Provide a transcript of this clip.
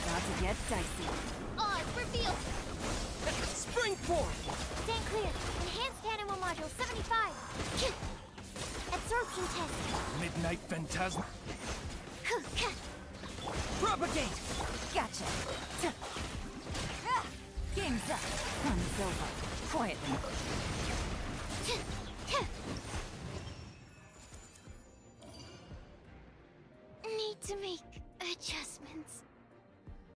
About to get dicey. Oz, reveal! Spring forth! Stand clear. Enhanced animal module 75. Absorption test. Midnight Phantasma. Huh. Propagate! Gotcha. Game's up. Fun's over. Quietly.